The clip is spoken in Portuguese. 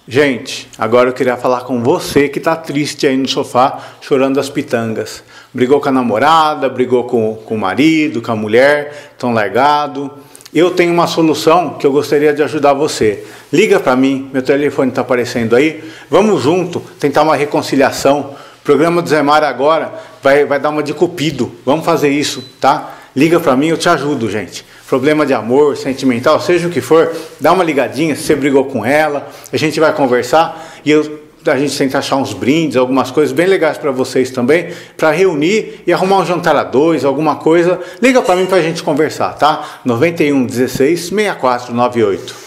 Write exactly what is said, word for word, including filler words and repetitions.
Gente, agora eu queria falar com você que tá triste aí no sofá, chorando as pitangas. Brigou com a namorada, brigou com, com o marido, com a mulher, estão largado. Eu tenho uma solução que eu gostaria de ajudar você. Liga para mim, meu telefone está aparecendo aí. Vamos junto tentar uma reconciliação. O programa do Zé Mário agora vai, vai dar uma de cupido. Vamos fazer isso, tá? Liga para mim, eu te ajudo, gente. Problema de amor, sentimental, seja o que for, dá uma ligadinha, se você brigou com ela, a gente vai conversar e eu, a gente tenta achar uns brindes, algumas coisas bem legais para vocês também, para reunir e arrumar um jantar a dois, alguma coisa. Liga para mim para a gente conversar, tá? nove um um seis, seis quatro nove oito.